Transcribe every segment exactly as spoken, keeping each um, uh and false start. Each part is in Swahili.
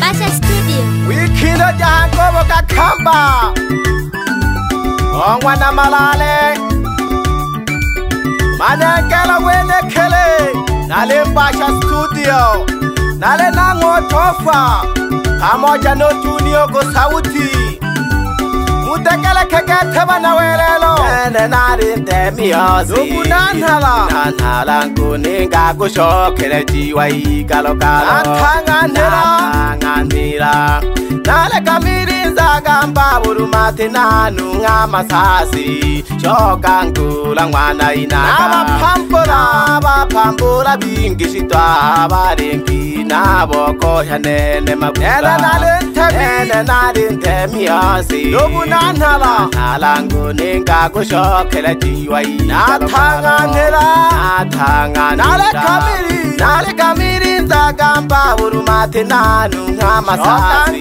Mbasha Studio. Wikindo Jahangobo Kakamba Ongwana Malale Manekela Wenekele Nale Mbasha Studio Nale Nango Tofa Pamoja no Junior go sauti Mutekele kekete bana welelo Nene nari ndemi ozi Nubu nanhala Nanhala nkuninga kushokele jiwa igalo galo Natanganira Natanganira Nale kamirinza gamba burumate nanu nga masasi Shoka ngula ngwana inaga Naba pampura Naba pampura bingishitwa Abarengi Nabo koya nene mabula Nene nari ntemi Nene nari ntemi ozi Nubu nanhala Nanhala nkuninga kushokele jiwa igalo Natanganira Natanganira Nale kamiri Nale kamirinza gamba burumate nanu nga masasi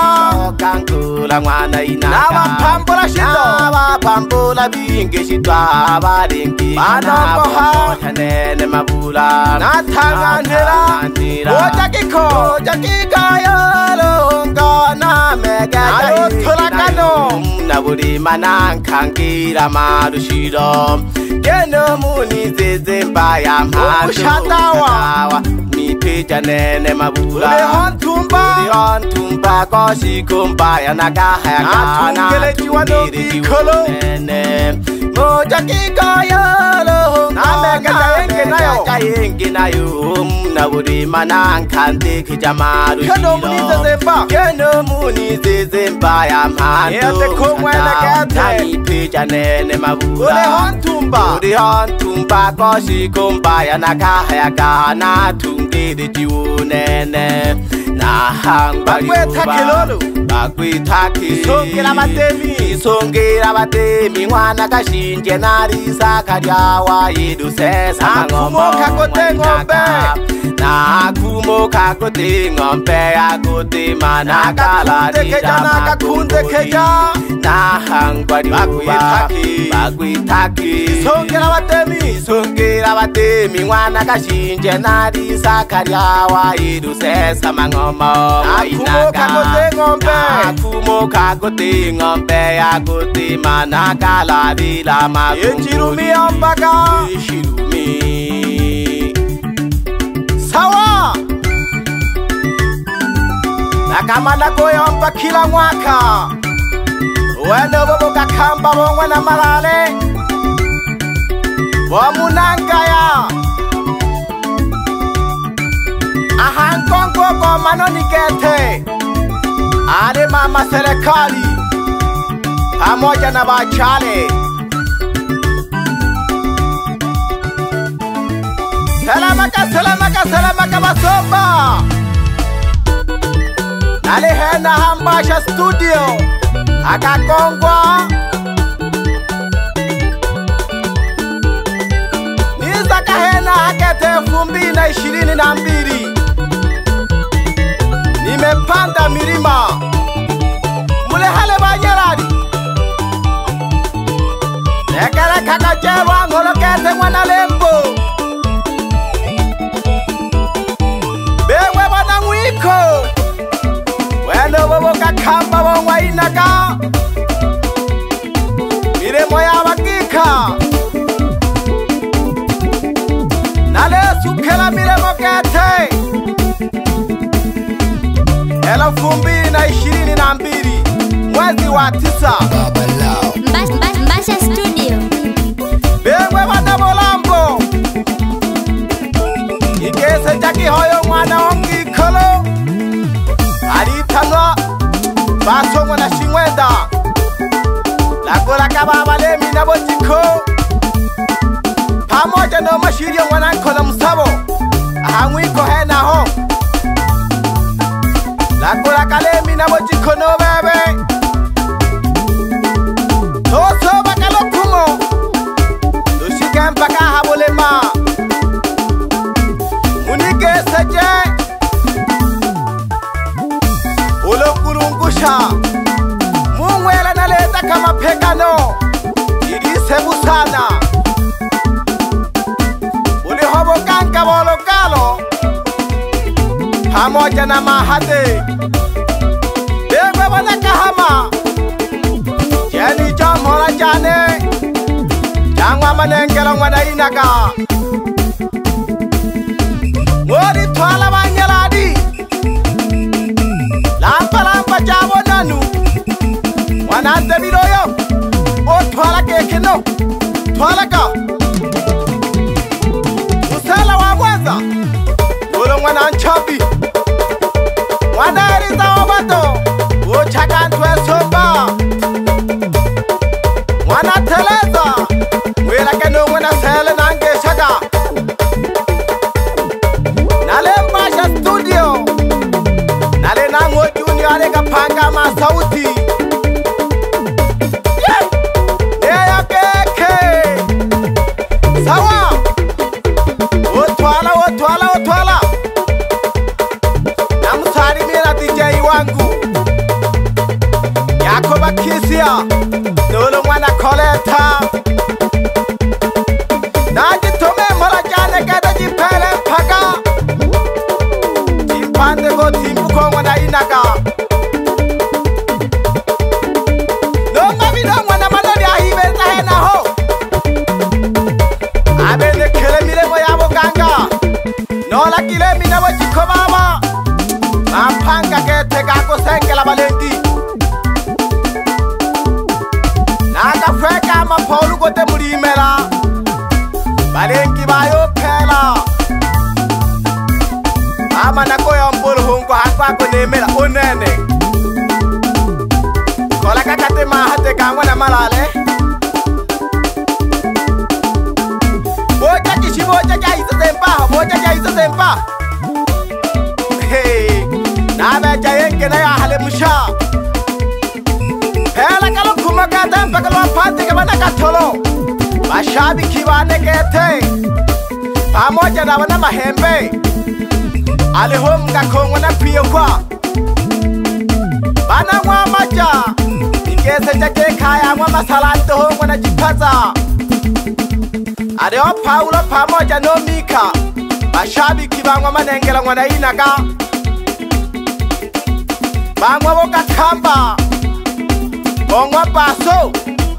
Kankula mwana inaga Naba pampula shito Naba pampula bingi shitwa Abarengi Nabo koya nene mabula Natanganira Oja kiko Oja kika yolo Ngona mega Ayo tulakano Naburi manankangira marushiro Geno muni zeze mbaya mhatu Ushatawa Mipeja nene mabula Ule hontumba Ule hontumba Koshi kumbaya Nagahaya kana Atungele jiwa no kikolo Nene Moja kika yolo Namega jayengi nayo Jayengi nayo Naburi manankante kijamaru shiro Geno muni zeze mba Geno muni zeze mbaya mhatu Ete kumwele kete Namipeja nene mabula Ule hontumba Ule hontumba Koshi kumbaya Nagahaya kana Tungele jiwo nene Nahangwari uba Bakwitaki Isongera batemi Isongera batemi Mwana kashinje narisa karyawa Yidusesa Nakumoka kote ngombe Nakumoka kote ngombe Akote manakala Nakakundekeja nakakundekeja Nahangwari uba Bakwitaki Isongera batemi Isongera batemi Mwana kashinje narisa karyawa Yidusesa mangomo Nakumoka kote ngombe Nakumoka kote ngombe Akote manakala Bila makunguli Echirumi ambaka Echirumi Sawa Nakamanda koyomba kila mwaka Wendo bobo kakamba Wongwana Malale Wamunangaya Ahankongo kwa manoni kete Ale mama serikali Pamoja na bachale Salamaka salamaka salamaka basomba Nale hena Mbasha Studio Akakongwa Nizaka hena akete elfu mbili na ishirini na mbili Nimepanda milima Mule hale banyerari Nekele kakajerwa ngolokete mwana lembo Bewe wana mwiko Wendo bobo kakamba wongwa inaga Miremo ya bakika Nale sukela miremo kete elfu mbili na ishirini na mbili mwezi wa tisa Mbasha Studio. Bewe wana bolambo Ikese jaki hoyo mwana ongi kolo Alitanwa Baso mwana shingwenda Lagola kababa lemi na botiko Pamoja no mashirio mwana nkola musabo Ahamwiko hena ho Lagola kalemi na botiko no bebe Toso bakalo kumo Doshike mpaka habolema Munike seje Ulo kurungusha Mungwela naleta kama pekano Irise busana Uli hobo kanka bolo kalo pamoja na Mahade wana kahama Jeni jamhola jane Jangwa manengela mwana inaga Ngori twala banyeladi Lampa lampa jabo nanu Wanante biloyo O twala keke no Twala ka Usela wa mwaza Ulo mwana anchabi Mwana eriza wabato Uchaka ntwe soba Mwana teleza Wila keno mwana sele nange shaka Nale mbasha studio Nale nango junior alega panga masauti Yeah Neya keke Sawa Otwala otwala otwala Namusalimira D J wangu Yakoba Kisia Nolo mwana koleta Najitome mola jane gada jipele mpaka Jimpande go timbuko mwana inaga Nonga mido mwana manoni ahibe zahena ho Abene kele miremo yabo ganga Nola kile minawo jikobaba Mampanga gete kako sengela balendi Naga freka mapolu kote mulimela Balengi bayo pela Ama nako ya mbolo hongo hakwa konemela onene Kola kakate mahate kangwa na malale Boja kishi boja kya isa sempa Boja kya isa sempa Hey Nabe jayenge na ya hale musha Pela kalo kumakata mpakalo wapante kabana katolo Mashabi kibane kete Pamoja na wana mahembe Aliho mkakongwa na piyo kwa Bana mwa maja Ingese jake kaya mwa masalante hongwa na jipaza Adeo Paulo pamoja no Mika Mashabi kibangwa manengela mwana inaga Bangwa woka kamba Bongwa baso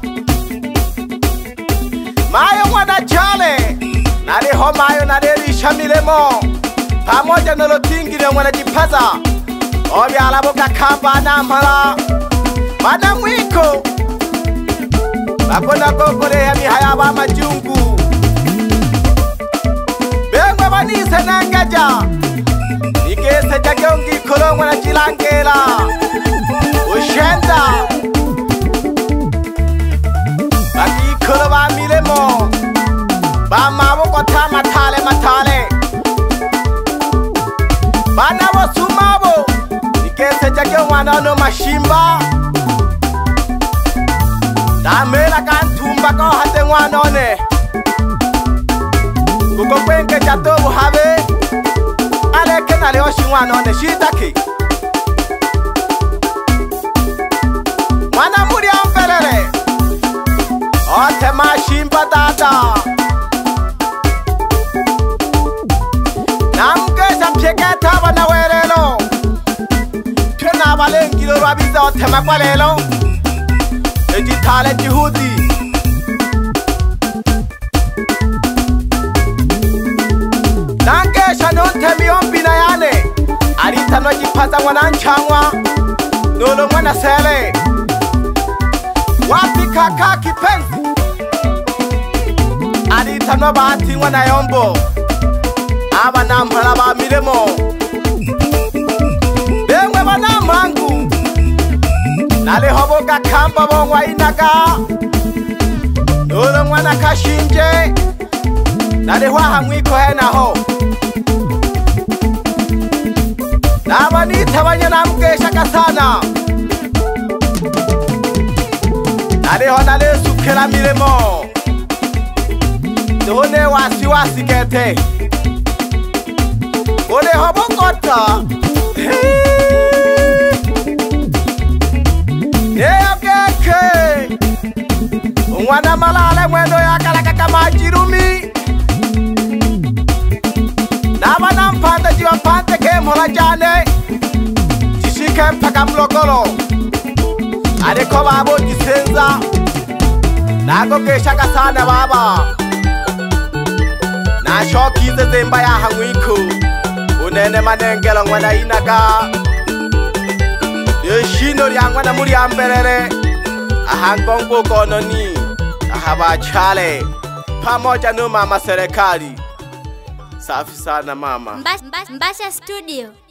Mayo mwana chale Naliho mayo nalelisha milemo Pamoja nolo tingile mwana jipaza Obi alaboka kamba na mhala Bana mwiko Bakona kokore ya mihaya wa majungu Bengwe banise nangaja Nikese jake ungi kolo mwana jilangela Ushenda Baki kolo ba milemo Ba maboko ta matale matale Bana wo sumabo Nikese jake mwana no mashimba Damela kantumba ko hate mwana one Kuko kwenke jato buhabe Aleke nale oshi mwana one shitaki Mwana muri ampelele Ote mashimba dada Namkesha mpyeketa wana werelo Tuna balengilo rabiza ote makwalelo Ejitale jihudi Nankesha nonte miombi na yane Arita no jipaza mwana nchangwa Nolo mwana sele Wapi kaka kipenzi Arita no bahati mwana yombo Aba nampala ba milemo Bengwe bana mangu Nale hoboka kamba bongwa inaga Nolo mwana kashinje Nale waha mwiko hena ho Naba nitabanya namkesha kasana Nale ho nale sukela milemo None wasi wasi kete Ole hobokota Neo keke Mwana malale mwendo ya kalaka kama jirumi Naba nampanda jiwa pante ke mhola jane Jishike mpaka mlokolo ariko babo gisenza nago keshaka sana baba na shokize zemba ya hangwiku unene manengelo ngwana inaga yeshino lyangwa na muri amberere ahangongo kononi ahabachale pamoja na mama serikali. Safi sana mama. Mbasha Studio.